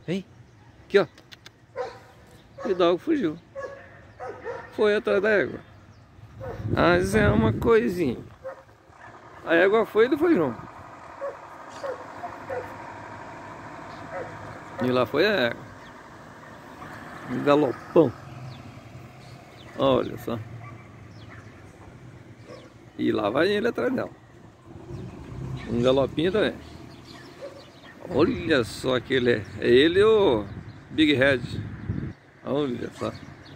Vem. Aqui, ó. E dá o fugiu. Foi atrás da égua. Mas é uma coisinha. A égua foi e ele foi junto. E lá foi a égua. Um galopão. Olha só. E lá vai ele atrás dela. Um galopinho também. Olha só que ele é. É ele e o Big Red. Olha só.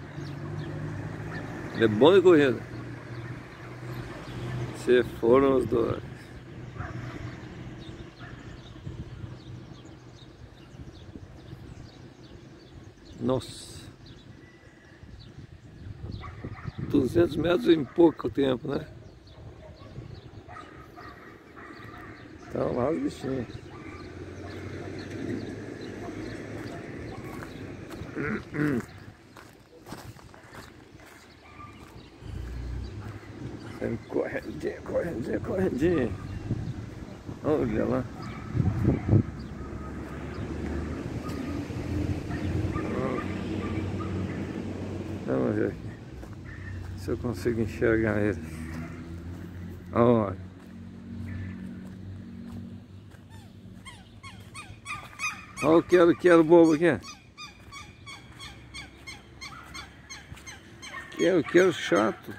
Ele é bom de corrida. Se foram os dois. Nossa. 200 metros em pouco tempo, né? Então lá os bichinhos. Correndinha, correndinha, correndinha. Olha lá. Vamos ver aqui se eu consigo enxergar eles. Olha. Olha o quero bobo aqui. Quero chato.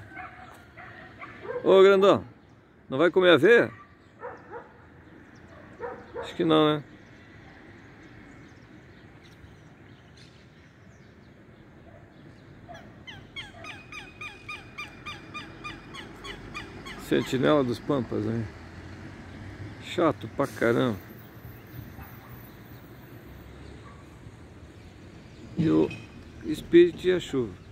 Ô grandão, não vai comer aveia? Acho que não, né? Sentinela dos Pampas, né? Chato pra caramba. E o espírito e a chuva.